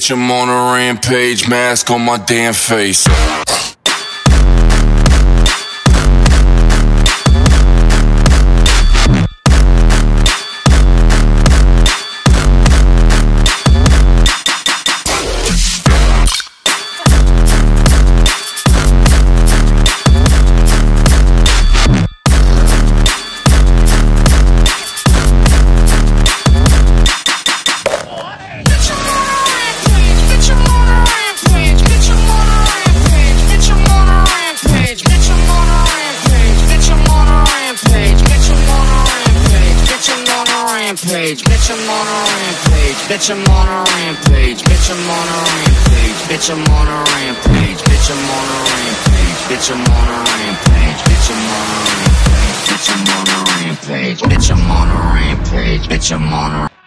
Bitch, I'm on a rampage, mask on my damn face. Bitch, I'm on a rampage. Bitch, I'm on a rampage. Bitch, I'm on a rampage. Bitch, I'm on a rampage. Bitch, I'm on a rampage. Bitch, I'm on a rampage. Bitch, I'm on a rampage. Bitch, I'm on a rampage. Bitch, I'm on a rampage. Bitch, I'm on a